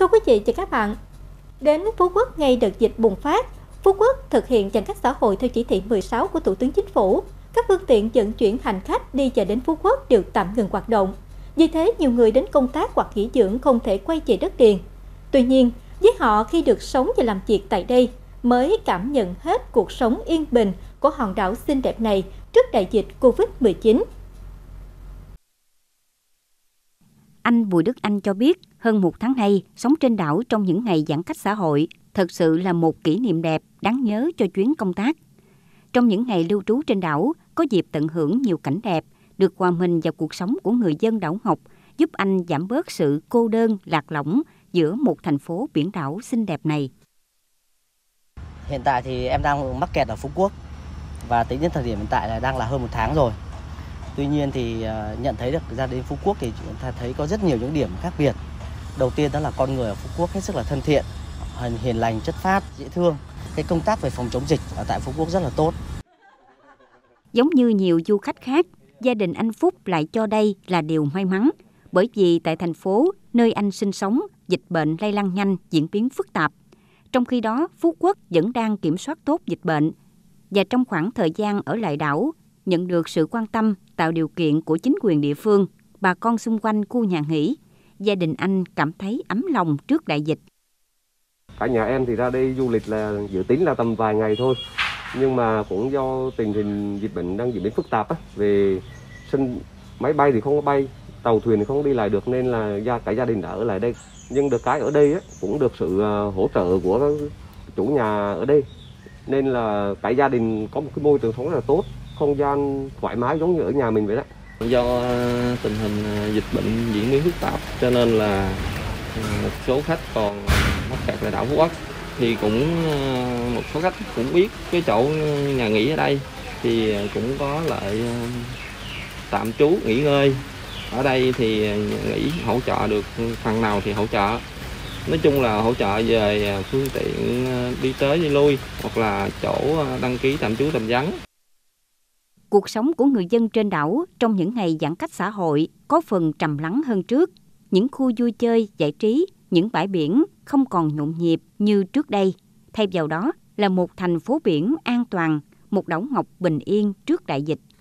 Thưa quý vị và các bạn, đến Phú Quốc ngay đợt dịch bùng phát, Phú Quốc thực hiện giãn cách xã hội theo chỉ thị 16 của Thủ tướng Chính phủ. Các phương tiện vận chuyển hành khách đi và đến Phú Quốc đều tạm ngừng hoạt động. Vì thế, nhiều người đến công tác hoặc nghỉ dưỡng không thể quay về đất liền. Tuy nhiên, với họ khi được sống và làm việc tại đây, mới cảm nhận hết cuộc sống yên bình của hòn đảo xinh đẹp này trước đại dịch Covid-19. Anh Bùi Đức Anh cho biết, hơn một tháng nay, sống trên đảo trong những ngày giãn cách xã hội, thật sự là một kỷ niệm đẹp, đáng nhớ cho chuyến công tác. Trong những ngày lưu trú trên đảo, có dịp tận hưởng nhiều cảnh đẹp, được hòa mình vào cuộc sống của người dân đảo Ngọc, giúp anh giảm bớt sự cô đơn, lạc lõng giữa một thành phố biển đảo xinh đẹp này. Hiện tại thì em đang mắc kẹt ở Phú Quốc và tính đến thời điểm hiện tại là đang là hơn một tháng rồi. Tuy nhiên thì nhận thấy được ra đến Phú Quốc thì chúng ta thấy có rất nhiều những điểm khác biệt. Đầu tiên đó là con người ở Phú Quốc hết sức là thân thiện, hiền lành, chất phác, dễ thương. Cái công tác về phòng chống dịch ở tại Phú Quốc rất là tốt. Giống như nhiều du khách khác, gia đình anh Phúc lại cho đây là điều may mắn. Bởi vì tại thành phố, nơi anh sinh sống, dịch bệnh lây lan nhanh, diễn biến phức tạp. Trong khi đó, Phú Quốc vẫn đang kiểm soát tốt dịch bệnh. Và trong khoảng thời gian ở lại đảo, nhận được sự quan tâm, tạo điều kiện của chính quyền địa phương, bà con xung quanh khu nhà nghỉ, gia đình anh cảm thấy ấm lòng trước đại dịch. Cả nhà em thì ra đây du lịch là dự tính là tầm vài ngày thôi. Nhưng mà cũng do tình hình dịch bệnh đang diễn biến phức tạp về máy bay thì không có bay, tàu thuyền thì không đi lại được nên là cả gia đình đã ở lại đây. Nhưng được cái ở đây cũng được sự hỗ trợ của chủ nhà ở đây. Nên là cả gia đình có một cái môi trường sống rất là tốt, không gian thoải mái giống như ở nhà mình vậy đó. Do tình hình dịch bệnh diễn biến phức tạp cho nên là một số khách còn mắc kẹt tại đảo Phú Quốc. Thì cũng một số khách cũng biết cái chỗ nhà nghỉ ở đây thì cũng có lại tạm trú nghỉ ngơi. Ở đây thì nghỉ hỗ trợ được phần nào thì hỗ trợ. Nói chung là hỗ trợ về phương tiện đi tới đi lui hoặc là chỗ đăng ký tạm trú tạm vắng. Cuộc sống của người dân trên đảo trong những ngày giãn cách xã hội có phần trầm lắng hơn trước. Những khu vui chơi, giải trí, những bãi biển không còn nhộn nhịp như trước đây. Thay vào đó là một thành phố biển an toàn, một đảo ngọc bình yên trước đại dịch.